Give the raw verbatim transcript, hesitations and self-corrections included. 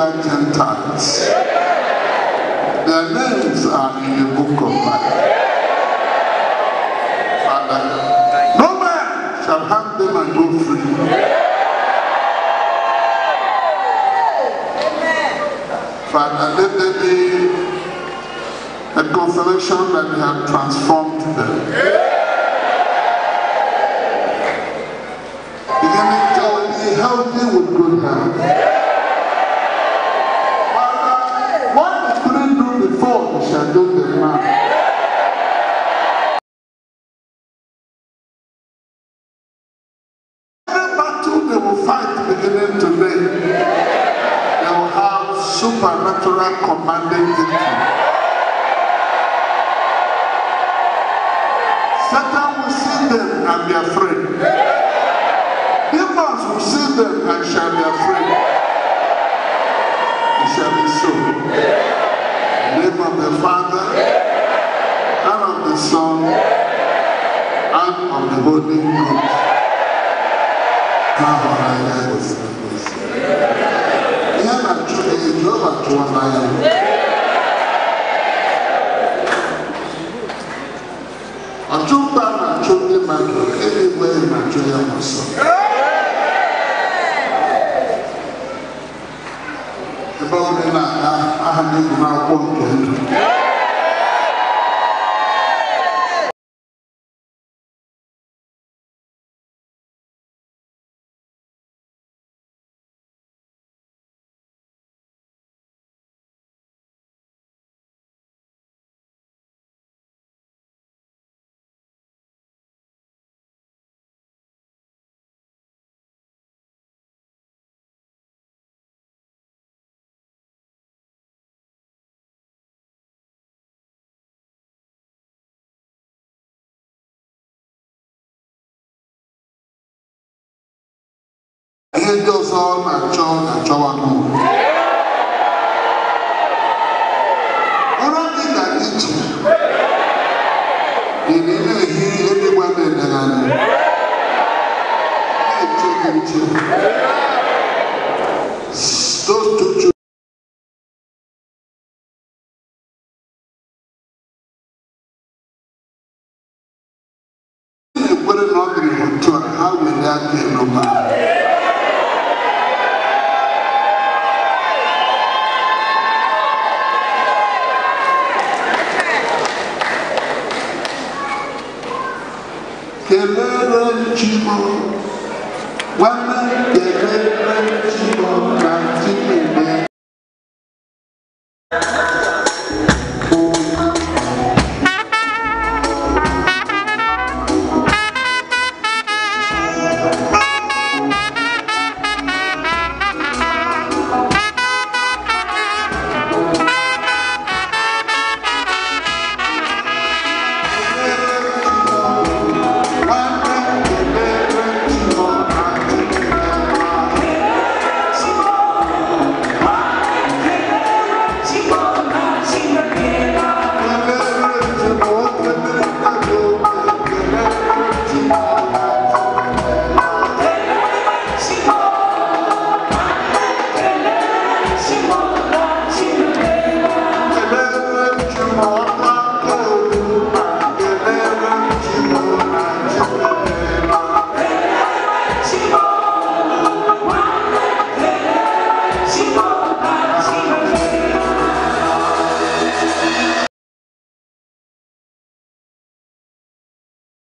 other Gentiles. Their names are in the book of life. Father, no man shall harm them and go free. Father, let there be a confirmation that you have transformed them. Beginning to be healthy with good health. Father, what you couldn't do before, you shall do them now. Every battle they will fight beginning today, they will have supernatural commanding victory. Satan will see them and be afraid. Demons will see them and shall be afraid. It shall be so. In the name of the Father, and of the Son, and of the Holy Ghost. Ọ̀túnba náà tó ní mmadụ eluigwe na-achụ ya ọsọ. Ebe ọ dị na-aga aha n'egwu n'akwụkwọ nke ndụ. Ihe ndị ọzọ na-achọ na-achọwa n'ụwa. Ọrụ dị ka iche dị n'ime ehi eluigwe na-edere anya. Na-eche gị nche. Those two children. Na-ekwere na ọ dịrị otu a, ha were aka n'ụba. Kelere Chibo, nwanne kelere Chibo na Chineke.